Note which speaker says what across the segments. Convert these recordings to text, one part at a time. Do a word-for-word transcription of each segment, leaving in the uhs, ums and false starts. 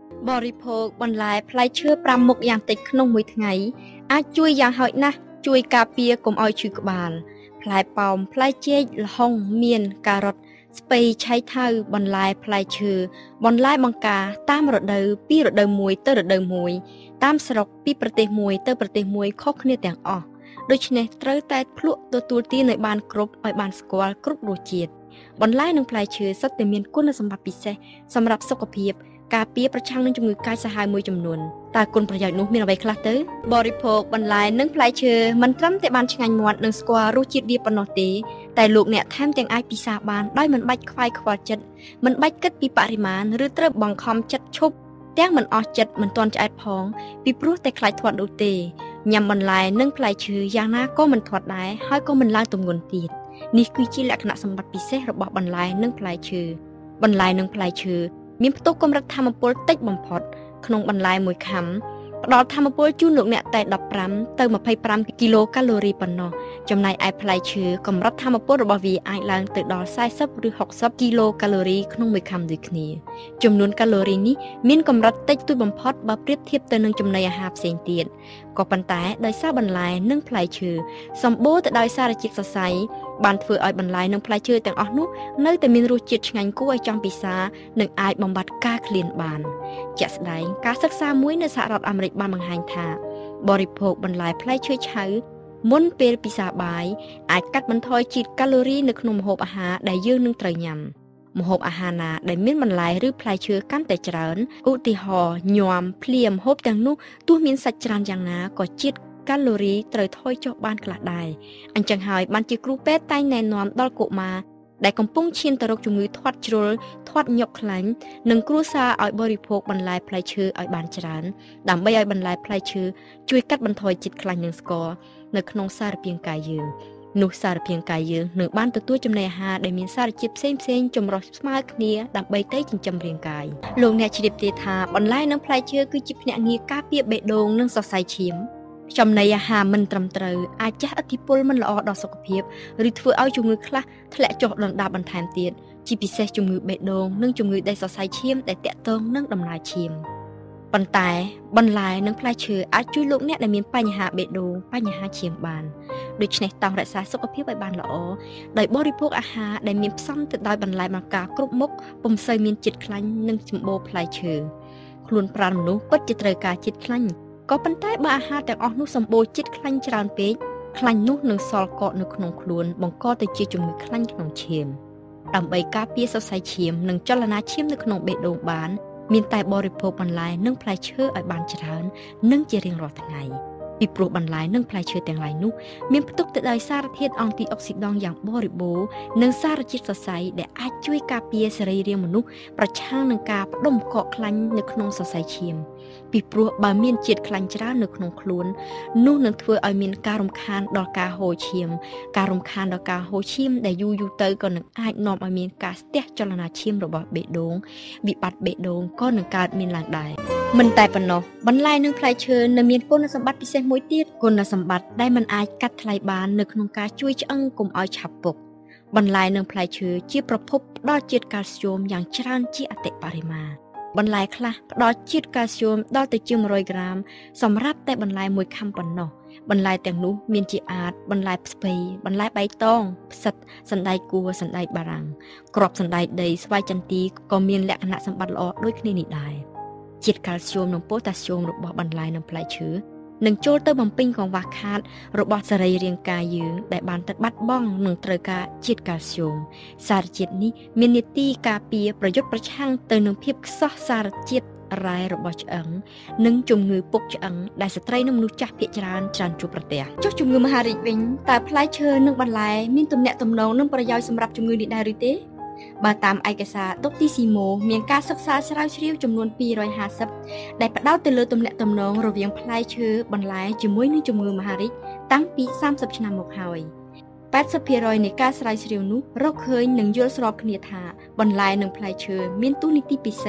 Speaker 1: บริโภคบรรลัยพลายเชื่อปรามกอย่างติดขนมมวยไงอาจุยอย่างหอยนะจุยกาเปียกลมอ้อยชื่อกบาลพลายปอมพลายเจี๊ยห้องเมียนการดสเปย์ใช้เท้าบรรลัยพลายเชื่อบรรลัยบังกาตามรถเดิมปีรถเดิมมวยเตอรถเดิมมวยตามสรกปีประเทศมวยเตอประเทศมวยข้อគ្នាទាំងអស់ដូច្នេះត្រូវតែភ្លក់ទទួលទានឲ្យបានគ្រប់ឲ្យបានស្គាល់គ្រប់រសជាតិបន្លែនិងផ្លែឈើសុទ្ធតែមានគុណសម្បត្តិពិសេសសម្រាប់សុខភាពការពារប្រឆាំងនឹងជំងឺកាចសាហាវមួយចំនួនតើគុណប្រយោជន៍នោះមានអ្វីខ្លះទៅបរិភោគបន្លែនិងផ្លែឈើមិនត្រឹមតែបានឆ្ងាញ់មាត់និងស្គាល់រសជាតិវាប៉ុណ្ណោះទេតែលោកអ្នកថែមទាំងអាចពិសាបានដោយមិនបាច់ខ្វាយខ្វល់ចិត្តមិនបាច់គិតពីបរិមាណឬត្រូវបង្ខំចិត្តឈប់ទាំងមិនអស់ចិត្តមិនទាន់ឆ្អែតផងពីព្រោះតែខ្លាចធាត់នោះទេញ៉ាំបន្លែនិងផ្លែឈើយ៉ាងណាក៏មិនធាត់ដែរហើយក៏មិនឡើងទម្ងន់ទៀតនេះគឺជាលក្ខណៈសម្បត្តិពិសេសរបស់បន្លែនិងផ្លែឈើបន្លែនិងផ្លែឈើមានផ្ទុកកម្រិតថាមពលតិចបំផុតក្នុងបន្លែមួយខាំផ្ដល់ថាមពលជូនលោកអ្នកតែដប់ប្រាំទៅម្ភៃប្រាំគីឡូកាឡូរីប៉ុណ្ណោះចំណែកឯផ្លែឈើកម្រិតថាមពលរបស់វាអាចឡើងទៅដល់សែសិបឬហុកសិបគីឡូកាឡូរីក្នុងមួយខាំដូចគ្នាចំនួនកាឡូរីនេះមានកម្រិតតិចតួចបំផុតបើប្រៀបធៀបទៅនឹងចំណីអាហារផ្សេងទៀតក៏ប៉ុន្តែដោយសារបន្លែនិងផ្លែឈើសម្បូរទៅដោយសារជាតិសរសៃបានធ្វើឲ្យបន្លែនិងផ្លែឈើទាំងអស់នោះនៅតែមានរសជាតិឆ្ងាញ់គួរឲ្យចង់ពិសានិងអាចបំបត្តិការឃ្លានបានជាក់ស្ដែងការសិក្សាមួយនៅសហរដ្ឋអាមេរិកបានបង្ហាញថាបរិភោគបន្លែផ្លែឈើឆៅមុនពេលពិសាបាយអាចកាត់បន្ថយជាតិកាឡូរីនៅក្នុងម្ហូបអាហារដែលយើងនឹងត្រូវញ៉ាំម្ហូបអាហារណាដែលមានបន្លែឬផ្លែឈើកាន់តែច្រើនឧទាហរណ៍ញ៉ាំភ្លាមម្ហូបទាំងនោះទោះមានសាច់ច្រើនយ៉ាងណាក៏ជាតិកាឡូរីត្រូវថយចុះបានខ្លះដែរអញ្ចឹងហើយបានជាគ្រូពេទ្យតែងណែនាំដល់កុមារដែលកំពុងឈានទៅរកជំងឺធាត់ជ្រុលធាត់ញាប់ខ្លាញ់និងគ្រួសារឲ្យបរិភោគបន្លែផ្លែឈើឲ្យបានច្រើនដើម្បីឲ្យបន្លែផ្លែឈើជួយកាត់បន្ថយជាតិខ្លាញ់និងស្ករនៅក្នុងសារពាង្គកាយយើងនោះសារពាង្គកាយយើងនឹងបានទទួលចំណីអាហារដែលមានសារជាតិផ្សេងផ្សេងចម្រុះស្មើគ្នាដើម្បីទៅចិញ្ចឹមរាងកាយលោកអ្នកជ្រាបទេថាបន្លែនិងផ្លែឈើគឺជាភ្នាក់ងារការពារបេះដូងនិងសរសៃឈាមចំណីអាហារមិនត្រឹមត្រូវអាចជះឥទ្ធិពលមិនល្អដល់សុខភាពឬធ្វើឲ្យជំងឺខ្លះធ្លាក់ចុះដុនដាបបន្ថែមទៀតជាពិសេសជំងឺបេះដូងនិងជំងឺដៃសរសៃឈាមដែលទាក់ទងនឹងដំណើរឈាមប៉ុន្តែបន្លែនិងផ្លែឈើអាចជួយលោកអ្នកដែលមានបញ្ហាបេះដូងបញ្ហាឈាមបានដូច្នេះតោងរក្សាសុខភាពឲ្យបានល្អដោយបរិភោគអាហារដែលមានផ្សំទៅដោយបន្លែបង្ការគ្រប់មុខពុំសូវមានជាតិខ្លាញ់និងសម្បូរផ្លែឈើខ្លួនប្រាណមនុស្សពិតជាត្រូវការជាតិខ្លាញ់ក៏ប៉ុន្តែបើអាហារទាំងអស់នោះសម្បូរជាតិខ្លាញ់ច្រើនពេកខ្លាញ់នោះនឹងសល់កកនៅក្នុងខ្លួនបង្កទៅជាជំងឺខ្លាញ់ក្នុងឈាមដើម្បីការពារសរសៃឈាមនិងចលនាឈាមនៅក្នុងបេះដូងបានមានតែបរិភោគបន្លែនិងផ្លែឈើឲ្យបានច្រើននិងជារៀងរាល់ថ្ងៃពីព្រោះបន្លែនិងផ្លែឈើទាំងឡាយនោះមានផ្ទុកទៅដោយសារធាតុអង់ទីអុកស៊ីដង់យ៉ាងបរិបូរណ៍និងសារជាតិសរសៃដែលអាចជួយការពារសរីរាង្គមនុស្សប្រឆាំងនឹងការផ្ដុំកកខ្លាញ់នៅក្នុងសរសៃឈាមពីព្រោះបើមានជាតិខ្លាញ់ច្រើននៅក្នុងខ្លួននោះនឹងធ្វើឲ្យមានការរំខានដល់ការហូរឈាមការរំខានដល់ការហូរឈាមដែលយូរយូរទៅក៏នឹងអាចនាំឲ្យមានការស្ទះចលនាឈាមរបស់បេះដូងវិបត្តិបេះដូងក៏នឹងកើតមានឡើងដែរមិនតែប៉ុណ្ណោះបន្លែនិងផ្លែឈើនៅមានគុណសម្បត្តិពិសេសមួយទៀតគុណសម្បត្តិដែលមិនអាចកាត់ថ្លៃបាននៅក្នុងការជួយឆ្អឹងកុំឲ្យឆាប់ពុកបន្លែនិងផ្លែឈើជាប្រភពផ្ដល់ជាតិកាល់ស្យូមយ៉ាងច្រើនជាអតិបរមាបន្លែខ្លះផ្ដល់ជាតិកាល់ស្យូមដល់ទៅជាមួយរយក្រាមសម្រាប់តែបន្លែមួយខាំប៉ុណ្ណោះបន្លែទាំងនោះមានជាអាចបន្លែស្ពៃបន្លែបៃតងផ្សិតសណ្តែកគួរសណ្តែកបារាំងគ្រាប់សណ្តែកដីស្វាយចន្ទីក៏មានលក្ខណៈសម្បត្តិល្អដូចគ្នានេះដែរជាតិកាល់ស្យូមនិងប៉ូតាស្យូមរបស់បន្លែនិងផ្លែឈើនឹងចូលទៅបំពេញកង្វះខាតរបស់សរីរាង្គកាយយើងដែលបានទៅបាត់បង់នឹងត្រូវការជាតិកាល់ស្យូមសារជាតិនេះមាននីតិការពារប្រយុទ្ធប្រឆាំងទៅនឹងភាពខ្សោះសារជាតិរ៉ែរបស់ឆ្អឹងនិងជំងឺពុកឆ្អឹងដែលស្ត្រីនិងមនុស្សចាស់ភាគច្រើនច្រើនជួបប្រទះចុះជំងឺមហារីកវិញតើផ្លែឈើនិងបន្លែមានទំនាក់ទំនងនិងប្រយោជន៍សម្រាប់ជំងឺនេះដែរឬទេបើតាមឯកសារដុកទីស៊ីម៉ូមានការសិក្សាស្រាវជ្រាវចំនួនពីររយហាសិបដែលផ្ដោតទៅលើទំនាក់ទំនងរវាងផ្លែឈើបន្លែជាមួយនឹងជំងឺមហារីកតាំងពីសាមសិបឆ្នាំមកហើយប៉ែតសិបភាគរយនៃការស្រាវជ្រាវនោះរកឃើញនិងយល់ស្របគ្នាថាបន្លែនិងផ្លែឈើមានតួនាទីពិសេស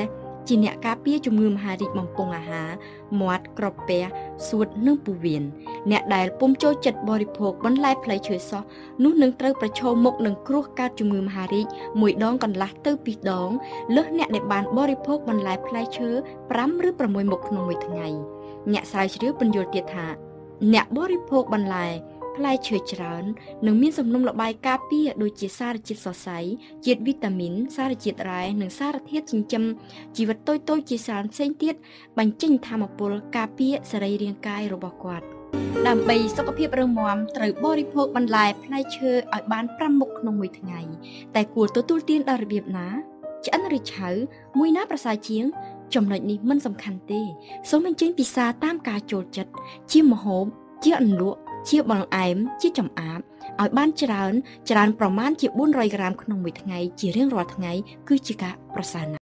Speaker 1: ជាអ្នកការពារជំងឺមហារីកបំពង់អាហារមាត់ក្រពះសួតនិងពោះវៀនអ្នកដែលពុំចូលចិត្តបរិភោគបន្លែផ្លែឈើសោះនោះនឹងត្រូវប្រឈមមុខនឹងគ្រោះកើតជំងឺមហារីកមួយដងកន្លះទៅពីរដងលើសអ្នកដែលបានបរិភោគបន្លែផ្លែឈើប្រាំឬប្រាំមួយមុខក្នុងមួយថ្ងៃអ្នកស្រាវជ្រាវបញ្យល់ទៀតថាអ្នកបរិភោគបន្លែផ្លែឈើច្រើននឹងមានសំណុំលបាយការពារដូចជាសារជាតិសរសៃជាតិវីតាមីនសារជាតិរ៉ែនិងសារធាតុចិញ្ចឹមជីវិតតូចៗជាច្រើនផ្សេងទៀតបញ្ចេញថាមពលការពារសរីរាង្គកាយរបស់គាត់ដើម្បីសុខភាពរឹងមាំត្រូវបរិភោគបន្លែផ្លែឈើឲ្យបានប្រាំមុខក្នុងមួយថ្ងៃតែគួរទទួលទានដោយរបៀបណាឆ្អិនឬឆៅមួយណាប្រសើរជាងចំណុចនេះមិនសំខាន់ទេសូមបញ្ចេញពិសាតាមការចូលចិត្តជាម្ហូបជាអន្លក់ជាបង្អែមជាចំអាបឲ្យបានច្រើនច្រើនប្រមាណជាបួនរយក្រាមក្នុងមួយថ្ងៃជារៀងរាល់ថ្ងៃគឺជាការប្រសើរណាស់